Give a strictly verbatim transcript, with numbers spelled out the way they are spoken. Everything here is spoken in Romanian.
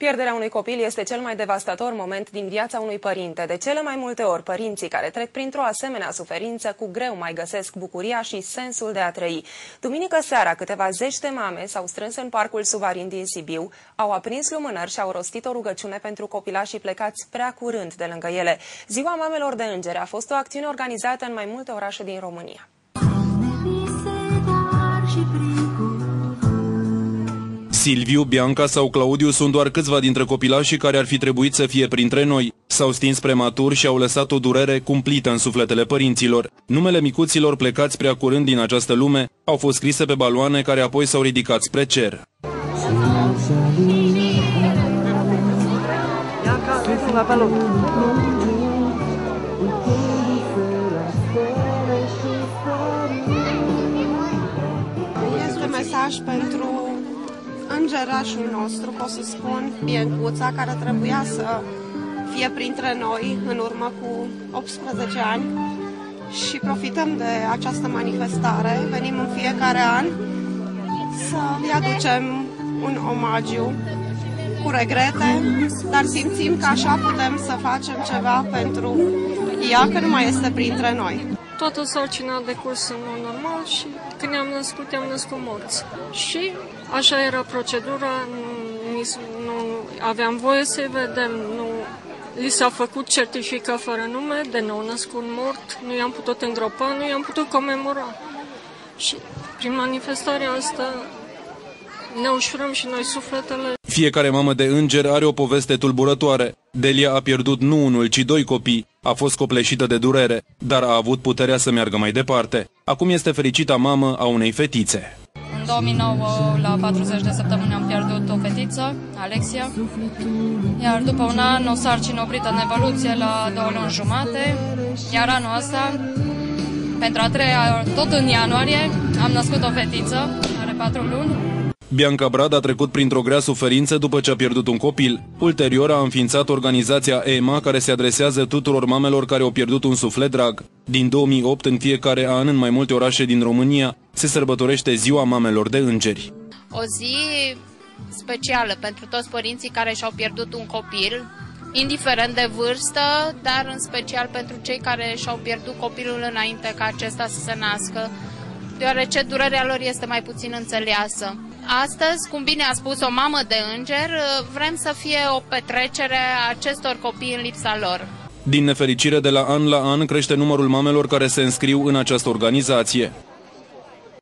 Pierderea unui copil este cel mai devastator moment din viața unui părinte. De cele mai multe ori, părinții care trec printr-o asemenea suferință cu greu mai găsesc bucuria și sensul de a trăi. Duminică seara, câteva zeci de mame s-au strâns în parcul Suvarin din Sibiu, au aprins lumânări și au rostit o rugăciune pentru copilașii plecați prea curând de lângă ele. Ziua Mamelor de Îngeri a fost o acțiune organizată în mai multe orașe din România. Silviu, Bianca sau Claudiu sunt doar câțiva dintre copilașii care ar fi trebuit să fie printre noi. S-au stins prematur și au lăsat o durere cumplită în sufletele părinților. Numele micuților plecați prea curând din această lume au fost scrise pe baloane care apoi s-au ridicat spre cer. Este mesaj pentru îngerașul nostru, pot să spun, Biancuța, care trebuia să fie printre noi în urmă cu optsprezece ani și profităm de această manifestare. Venim în fiecare an să îi aducem un omagiu cu regrete, dar simțim că așa putem să facem ceva pentru ea, că nu mai este printre noi. Toată sarcina a decurs în mod normal și când ne-am născut, ne-am născut morți. Și așa era procedura, nu, nu aveam voie să-i vedem, nu, li s-a făcut certificat fără nume de nou născut mort, nu i-am putut îngropa, nu i-am putut comemora. Și prin manifestarea asta ne ușurăm și noi sufletele. Fiecare mamă de înger are o poveste tulburătoare. Delia a pierdut nu unul, ci doi copii. A fost copleșită de durere, dar a avut puterea să meargă mai departe. Acum este fericita mamă a unei fetițe. În două mii nouă, la patruzeci de săptămâni, am pierdut o fetiță, Alexia, iar după un an, o sarcină oprită în evoluție la două luni jumate, iar anul ăsta, pentru a treia, tot în ianuarie, am născut o fetiță, are patru luni. Bianca Brad a trecut printr-o grea suferință după ce a pierdut un copil. Ulterior a înființat organizația E M A, care se adresează tuturor mamelor care au pierdut un suflet drag. Din două mii opt, în fiecare an, în mai multe orașe din România, se sărbătorește Ziua Mamelor de Îngeri. O zi specială pentru toți părinții care și-au pierdut un copil, indiferent de vârstă, dar în special pentru cei care și-au pierdut copilul înainte ca acesta să se nască, deoarece durerea lor este mai puțin înțeleasă. Astăzi, cum bine a spus o mamă de înger, vrem să fie o petrecere a acestor copii în lipsa lor. Din nefericire, de la an la an crește numărul mamelor care se înscriu în această organizație.